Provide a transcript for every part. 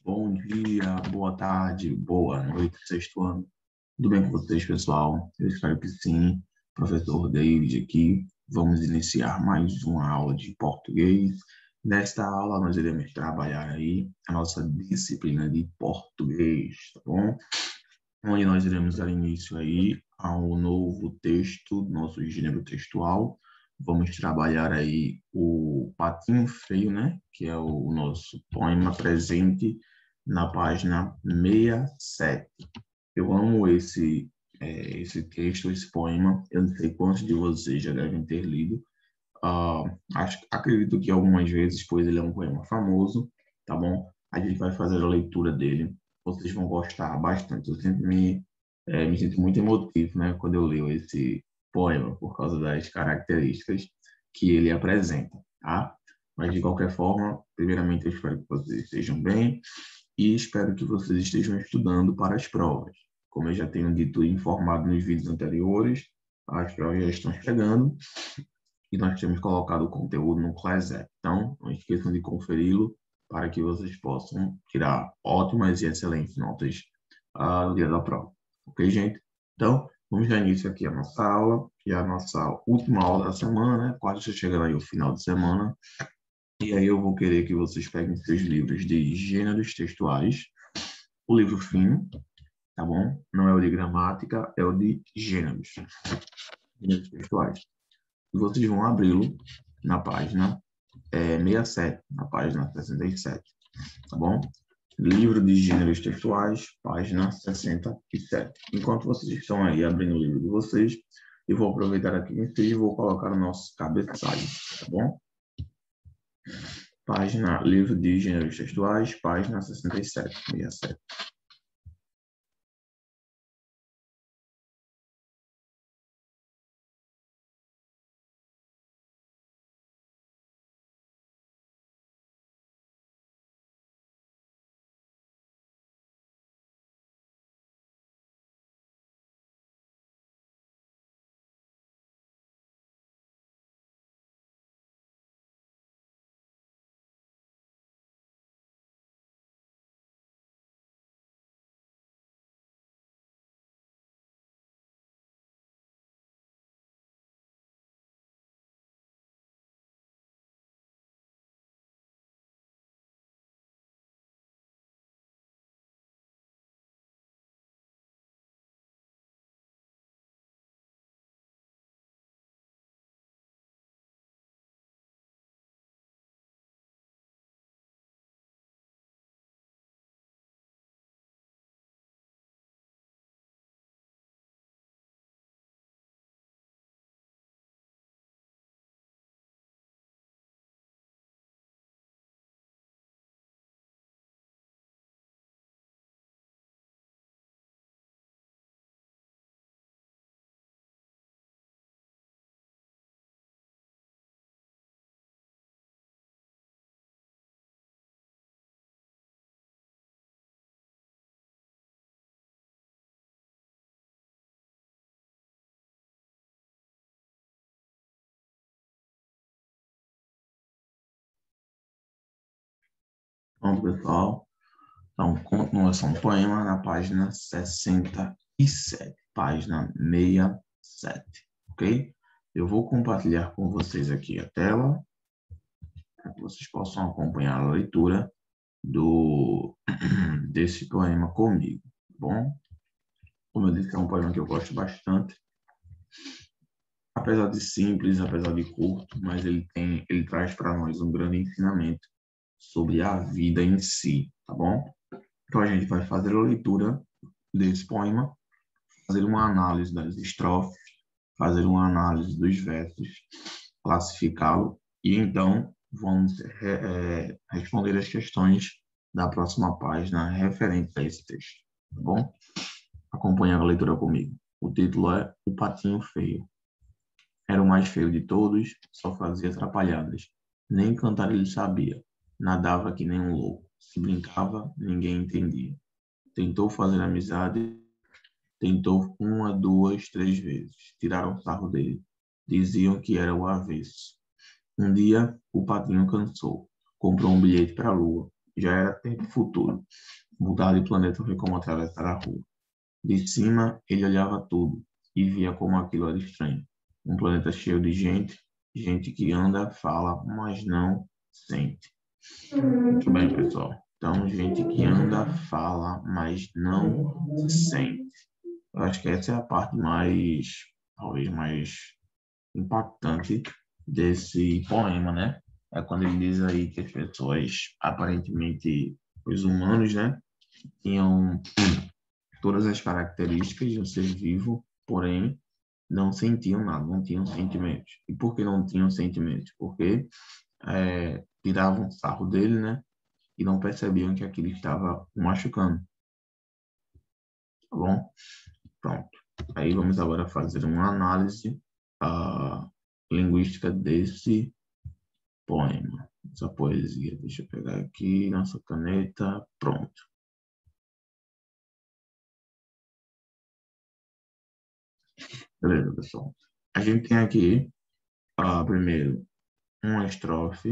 Bom dia, boa tarde, boa noite, sexto ano. Tudo bem com vocês, pessoal? Eu espero que sim. Professor David aqui. Vamos iniciar mais uma aula de português. Nesta aula, nós iremos trabalhar aí a nossa disciplina de português, tá bom? Onde nós iremos dar início aí ao novo texto, nosso gênero textual. Vamos trabalhar aí o Patinho Feio, né? Que é o nosso poema presente na página 67. Eu amo esse texto, esse poema. Eu não sei quantos de vocês já devem ter lido. Acredito que algumas vezes, pois ele é um poema famoso, tá bom? A gente vai fazer a leitura dele. Vocês vão gostar bastante. Eu sempre me sinto muito emotivo, né, quando eu leio esse poema, por causa das características que ele apresenta, tá? Mas, de qualquer forma, primeiramente, eu espero que vocês estejam bem e espero que vocês estejam estudando para as provas. Como eu já tenho dito e informado nos vídeos anteriores, as provas já estão chegando e nós temos colocado o conteúdo no Class App. Então, não esqueçam de conferi-lo para que vocês possam tirar ótimas e excelentes notas no dia da prova. Ok, gente? Então, vamos dar início aqui à nossa aula, que é a nossa última aula da semana, né? Quase chegando aí o final de semana. E aí eu vou querer que vocês peguem seus livros de gêneros textuais, o livro fino, tá bom? Não é o de gramática, é o de gêneros textuais. E vocês vão abri-lo na página 67, na página 67, tá bom? Livro de gêneros textuais, página 67. Enquanto vocês estão aí abrindo o livro de vocês, eu vou aproveitar aqui e vou colocar o nosso cabeçalho, tá bom? Página, livro de gêneros textuais, página 67, 67. Bom, pessoal, então, continuação do poema na página 67, página 67, ok? Eu vou compartilhar com vocês aqui a tela, para que vocês possam acompanhar a leitura desse poema comigo, tá bom? Como eu disse, é um poema que eu gosto bastante, apesar de simples, apesar de curto, mas ele traz para nós um grande ensinamento sobre a vida em si, tá bom? Então a gente vai fazer a leitura desse poema, fazer uma análise das estrofes, fazer uma análise dos versos, classificá-lo e então vamos responder as questões da próxima página referentes a esse texto, tá bom? Acompanhe a leitura comigo. O título é O Patinho Feio. Era o mais feio de todos, só fazia atrapalhadas. Nem cantar ele sabia, nadava que nem um louco. Se brincava, ninguém entendia. Tentou fazer amizade, tentou uma, duas, três vezes. Tiraram sarro dele. Diziam que era o avesso. Um dia, o patinho cansou. Comprou um bilhete para a lua. já era tempo futuro. Mudar de planeta foi como atravessar a rua. De cima, ele olhava tudo e via como aquilo era estranho. Um planeta cheio de gente, gente que anda, fala, mas não sente. Muito bem, pessoal. Então, gente que anda, fala, mas não sente. Eu acho que essa é a parte mais, talvez mais impactante desse poema, né? É quando ele diz aí que as pessoas, aparentemente, os humanos, né, tinham todas as características de um ser vivo, porém não sentiam nada, não tinham sentimentos. E por que não tinham sentimentos? Porque tiravam sarro dele, né? E não percebiam que aquilo estava o machucando. Tá bom? Pronto. Aí vamos agora fazer uma análise linguística desse poema, essa poesia. Deixa eu pegar aqui nossa caneta. Pronto. Beleza, pessoal. A gente tem aqui, primeiro, uma estrofe.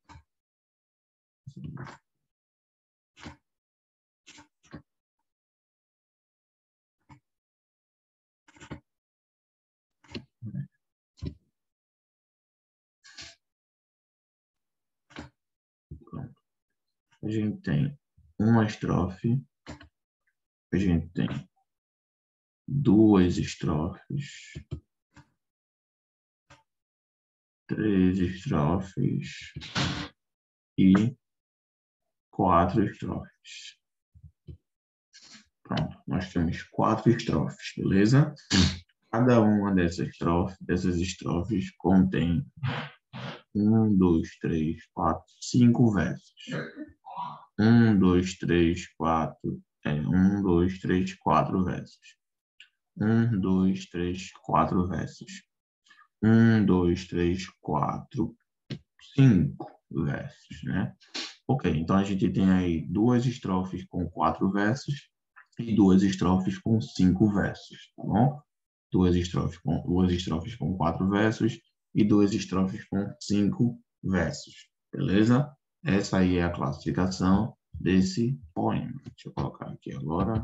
Pronto. A gente tem uma estrofe. A gente tem duas estrofes. Três estrofes. E quatro estrofes. Pronto, nós temos quatro estrofes, beleza? Cada uma dessas estrofes contém um, dois, três, quatro, cinco versos. Um, dois, três, quatro. Um, dois, três, quatro versos. Um, dois, três, quatro versos. Um, dois, três, quatro, cinco versos, né? Ok, então a gente tem aí duas estrofes com quatro versos e duas estrofes com cinco versos, tá bom? Duas estrofes com quatro versos e duas estrofes com cinco versos, beleza? Essa aí é a classificação desse poema. Deixa eu colocar aqui agora.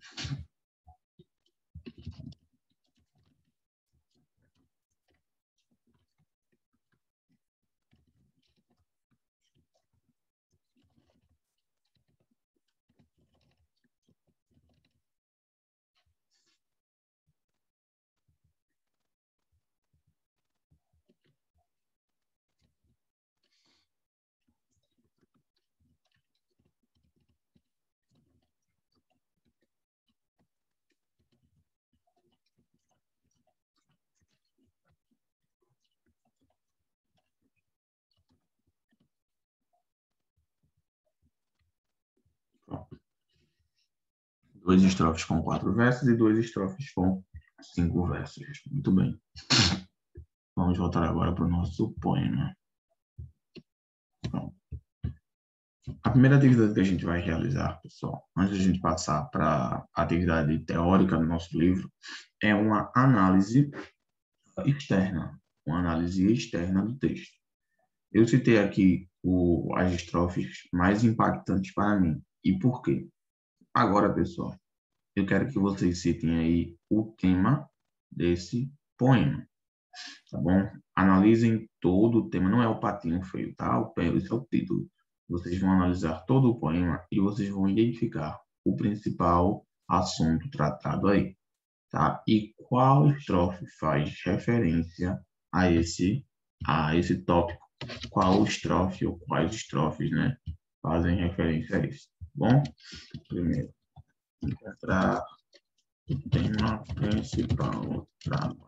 Duas estrofes com quatro versos e duas estrofes com cinco versos. Muito bem. Vamos voltar agora para o nosso poema. Pronto. A primeira atividade que a gente vai realizar, pessoal, antes de a gente passar para a atividade teórica do nosso livro, é uma análise externa, do texto. Eu citei aqui as estrofes mais impactantes para mim. E por quê? Agora, pessoal, eu quero que vocês citem aí o tema desse poema, tá bom? Analisem todo o tema, não é o patinho feio, tá? Esse é o título. Vocês vão analisar todo o poema e vocês vão identificar o principal assunto tratado aí, tá? E qual estrofe faz referência a esse tópico? Qual estrofe ou quais estrofes, né, fazem referência a isso? Tá bom? Primeiro, encontrar o tema principal do trabalho.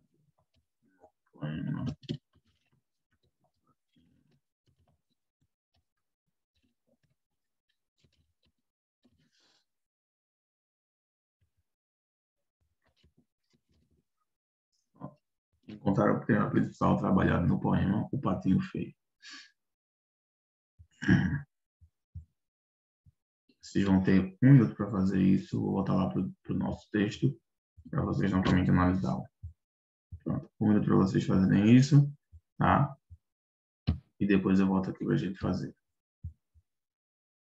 Poema. Encontrar o tema principal trabalhado no poema O Patinho Feio. Vocês vão ter 1 minuto para fazer isso. Vou voltar lá para o nosso texto para vocês novamente analisar. Pronto, 1 minuto para vocês fazerem isso, tá? E depois eu volto aqui para a gente fazer.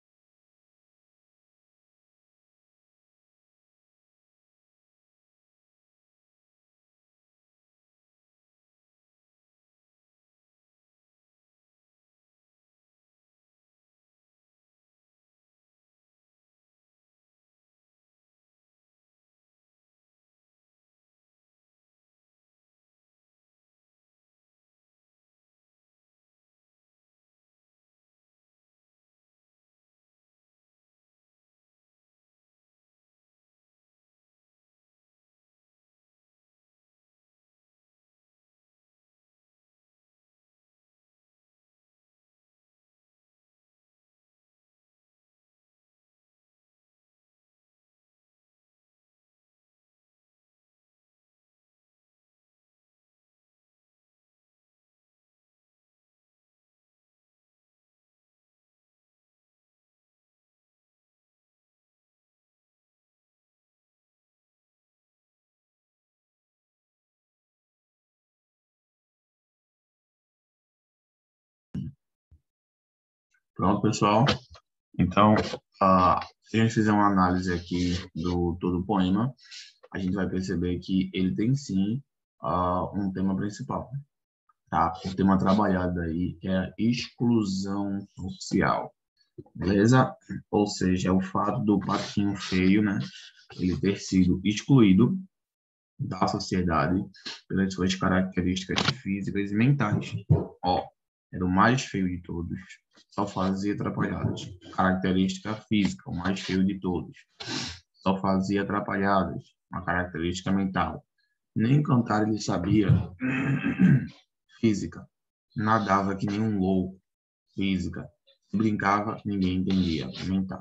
Pronto, pessoal. Então, se a gente fizer uma análise aqui do todo o poema, a gente vai perceber que ele tem sim um tema principal, tá? O tema trabalhado aí é a exclusão social, beleza? Ou seja, o fato do patinho feio, né, ele ter sido excluído da sociedade pelas suas características físicas e mentais. Ó, era o mais feio de todos, só fazia atrapalhadas. Característica física, o mais feio de todos, só fazia atrapalhadas. Uma característica mental. Nem cantar ele sabia. Física. Nadava que nem um louco. Física. Brincava, ninguém entendia. Mental.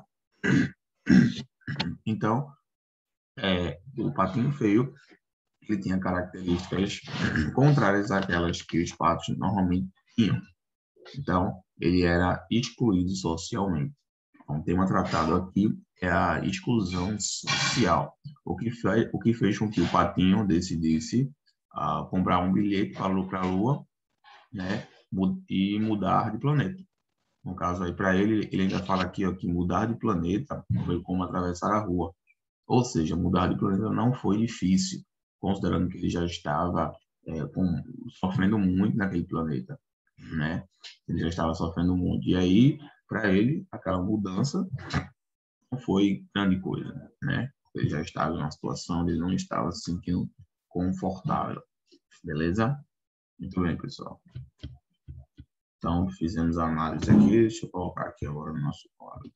Então, o patinho feio, ele tinha características contrárias àquelas que os patos normalmente tinham. Então, ele era excluído socialmente. Então, o tema tratado aqui é a exclusão social, o que fez com que o patinho decidisse comprar um bilhete para a Lua, né, e mudar de planeta. No caso aí, para ele, ele ainda fala aqui ó, que mudar de planeta foi como atravessar a rua. Ou seja, mudar de planeta não foi difícil, considerando que ele já estava sofrendo muito naquele planeta, né? Ele já estava sofrendo muito. E aí, para ele, aquela mudança não foi grande coisa, né? Ele já estava em uma situação onde ele não estava se sentindo confortável, beleza? Muito bem, pessoal. Então, fizemos a análise aqui. Deixa eu colocar aqui agora no nosso quadro.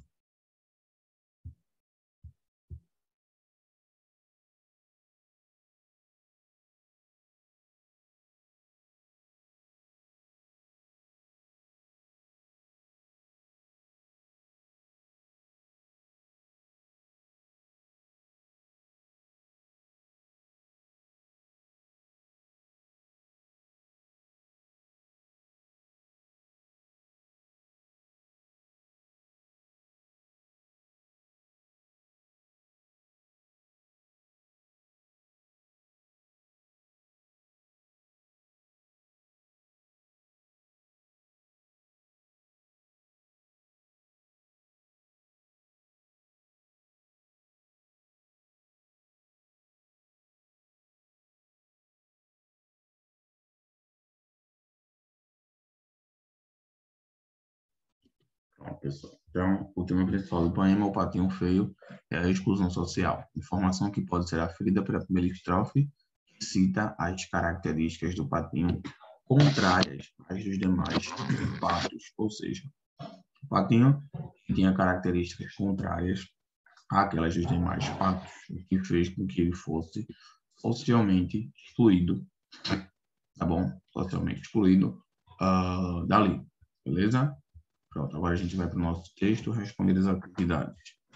Bom, pessoal, então, o tema principal do poema, O Patinho Feio, é a exclusão social. Informação que pode ser aferida pela primeira estrofe, que cita as características do patinho contrárias às dos demais patos. Ou seja, o patinho tinha características contrárias àquelas dos demais patos, o que fez com que ele fosse socialmente excluído, tá bom? Socialmente excluído dali, beleza? Pronto, agora a gente vai para o nosso texto, responder as atividades.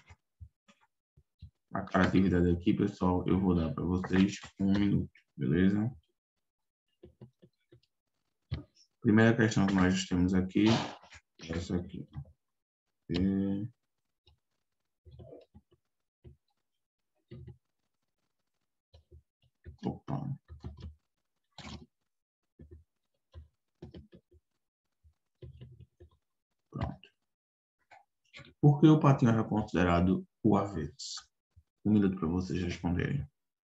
A cada atividade aqui, pessoal, eu vou dar para vocês 1 minuto, beleza? Primeira questão que nós temos aqui é essa aqui. Opa. Pronto. Por que o patinho era considerado o avesso? 1 minuto para vocês responderem.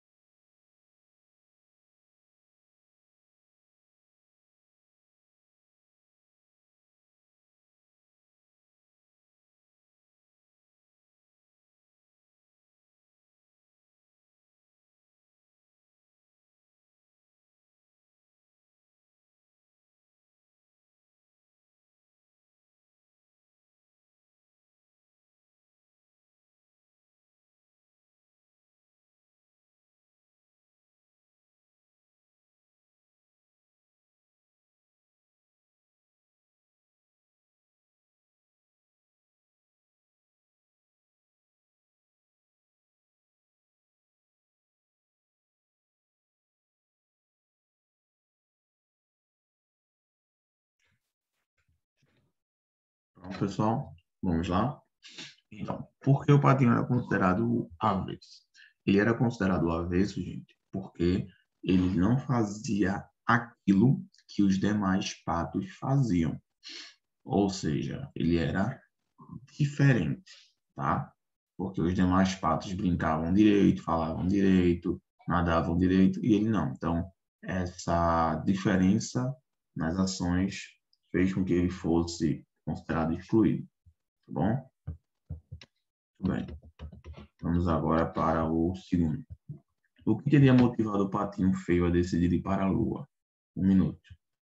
Pronto, pessoal? Vamos lá? Então, por que o patinho era considerado o avesso? Ele era considerado o avesso, gente, porque ele não fazia aquilo que os demais patos faziam. Ou seja, ele era diferente, tá? Porque os demais patos brincavam direito, falavam direito, nadavam direito, e ele não. Então, essa diferença nas ações fez com que ele fosse considerado excluído, tá bom? Muito bem. Vamos agora para o segundo. O que teria motivado o patinho feio a decidir ir para a Lua? 1 minuto.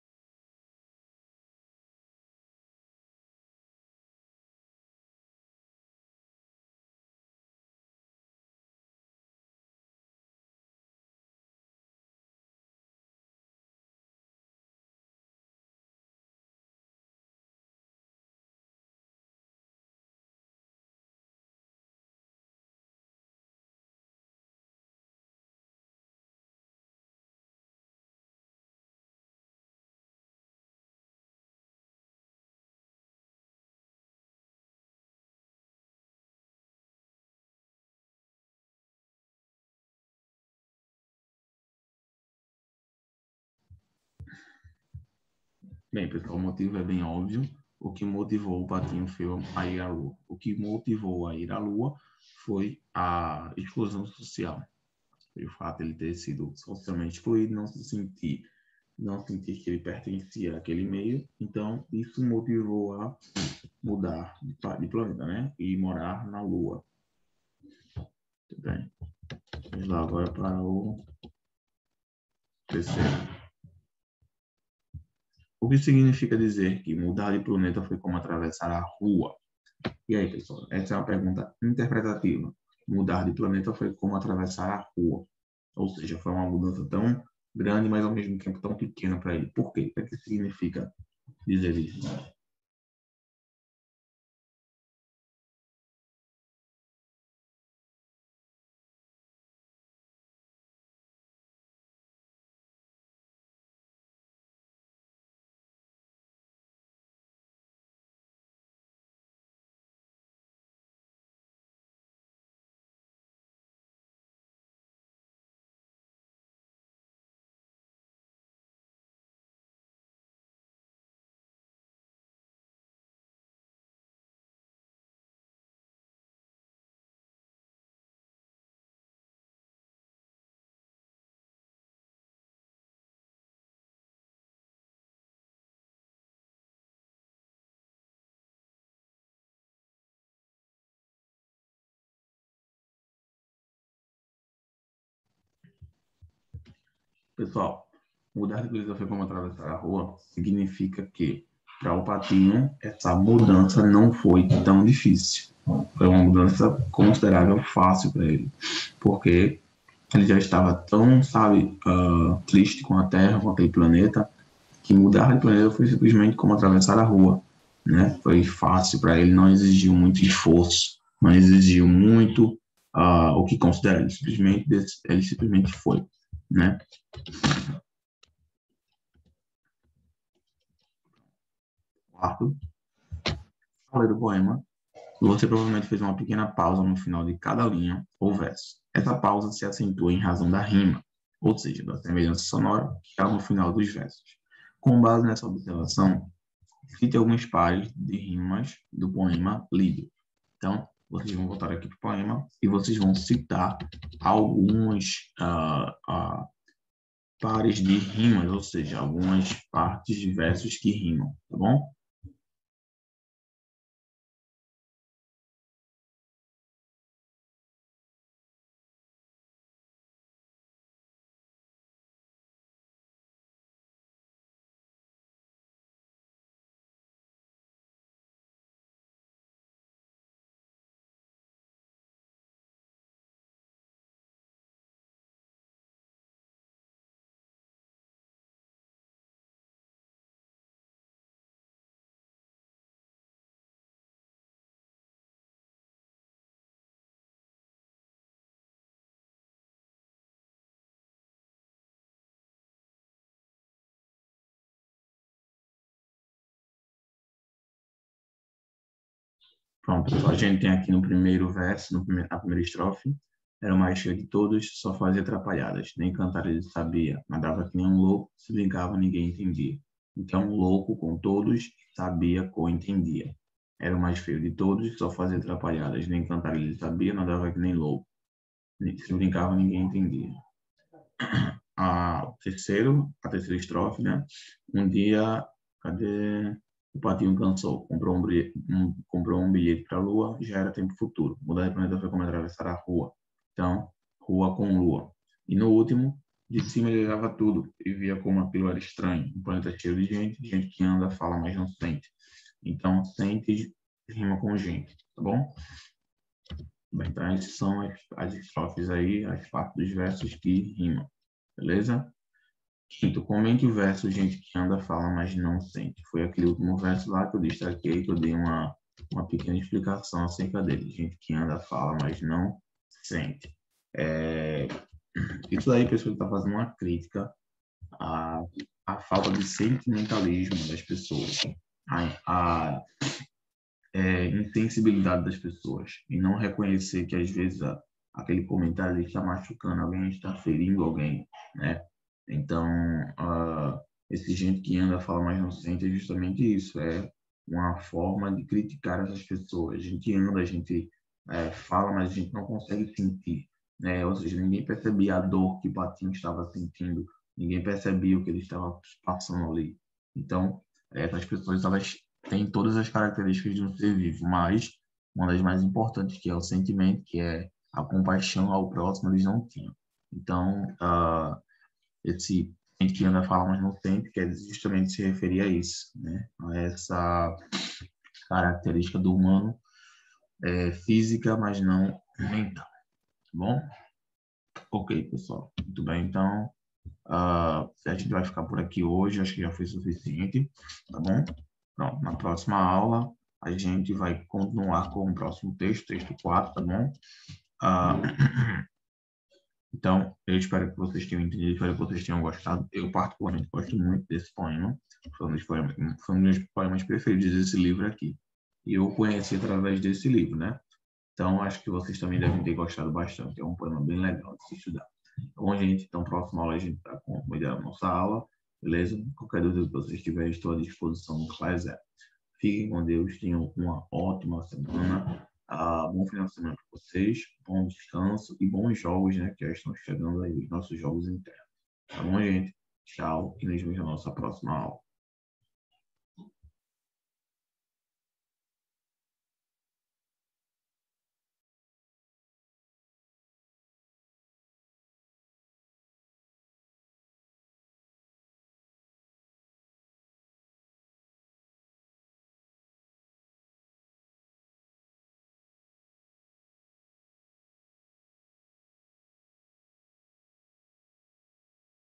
Bem, pessoal, o motivo é bem óbvio. O que motivou o patinho feio a ir à Lua? O que motivou a ir à Lua foi a exclusão social. Foi o fato de ele ter sido socialmente excluído, não sentir que ele pertencia àquele meio. Então, isso motivou a mudar de planeta, né? E morar na Lua. Tudo bem. Vamos lá agora para o terceiro. O que significa dizer que mudar de planeta foi como atravessar a rua? E aí, pessoal, essa é uma pergunta interpretativa. Mudar de planeta foi como atravessar a rua. Ou seja, foi uma mudança tão grande, mas ao mesmo tempo tão pequena para ele. Por quê? O que significa dizer isso? Pessoal, mudar de planeta foi como atravessar a rua significa que, para o patinho, essa mudança não foi tão difícil. Foi uma mudança considerável fácil para ele. Porque ele já estava tão, sabe, triste com a Terra, com aquele planeta, que mudar de planeta foi simplesmente como atravessar a rua, né? Foi fácil para ele, não exigiu muito esforço, não exigiu muito o que considera, ele simplesmente foi, né? Quarto, falei do poema, você provavelmente fez uma pequena pausa no final de cada linha ou verso. Essa pausa se acentua em razão da rima, ou seja, da semelhança sonora que há no final dos versos. Com base nessa observação, cite alguns pares de rimas do poema lido. Então, vocês vão voltar aqui para o poema e vocês vão citar alguns pares de rimas, ou seja, algumas partes de versos que rimam, tá bom? Pronto, a gente tem aqui no primeiro verso, na primeira estrofe, era o mais cheio de todos, só fazia atrapalhadas, nem cantar ele sabia, nadava que nem um louco, se brincava, ninguém entendia. Então, louco com todos, sabia ou entendia. Era o mais feio de todos, só fazia atrapalhadas, nem cantar ele sabia, nadava que nem louco. Se brincava, ninguém entendia. A terceira estrofe, né? Um dia, cadê? O patinho cansou, comprou um bilhete para a lua, já era tempo futuro. Mudar de planeta foi como atravessar a rua. Então, rua com lua. E no último, de cima ele olhava tudo e via como aquilo era estranho. Um planeta cheio de gente que anda, fala, mas não sente. Então, sente rima com gente, tá bom? Bem, então, essas são as estrofes aí, as partes dos versos que rimam, beleza? Quinto, comente o verso gente que anda, fala, mas não sente. Foi aquele último verso lá que eu destaquei, que eu dei uma pequena explicação acerca dele. Gente que anda, fala, mas não sente. Isso aí, pessoal, está fazendo uma crítica à falta de sentimentalismo das pessoas, à insensibilidade das pessoas, e não reconhecer que, às vezes, aquele comentário está machucando alguém, está ferindo alguém, né? Então, esse gente que anda, fala, mas não sente, é justamente isso. É uma forma de criticar essas pessoas. A gente anda, a gente fala, mas a gente não consegue sentir, né? Ou seja, ninguém percebia a dor que o Patinho estava sentindo, ninguém percebia o que ele estava passando ali. Então, essas pessoas, elas têm todas as características de um ser vivo, mas uma das mais importantes, que é o sentimento, que é a compaixão ao próximo, eles não tinham. Então, esse gente que anda fala, mas não sente, quer justamente se referir a isso, né? A essa característica do humano, física, mas não mental, tá bom? Ok, pessoal, muito bem, então, a gente vai ficar por aqui hoje, acho que já foi suficiente, tá bom? Pronto, na próxima aula, a gente vai continuar com o próximo texto, texto 4, tá bom? Então, eu espero que vocês tenham entendido, espero que vocês tenham gostado. Eu, particularmente, gosto muito desse poema. Foi um dos poemas preferidos desse livro aqui. E eu conheci através desse livro, né? Então, acho que vocês também devem ter gostado bastante. É um poema bem legal de se estudar. Bom, gente, então, próxima aula a gente está com a ideia da nossa aula, beleza? Qualquer dúvida que vocês tiverem, estou à disposição no Class App. Fiquem com Deus, tenham uma ótima semana. Bom final de semana para vocês, bom descanso e bons jogos, né? Que já estão chegando aí, os nossos jogos internos. Tá bom, gente? Tchau e nos vemos na nossa próxima aula.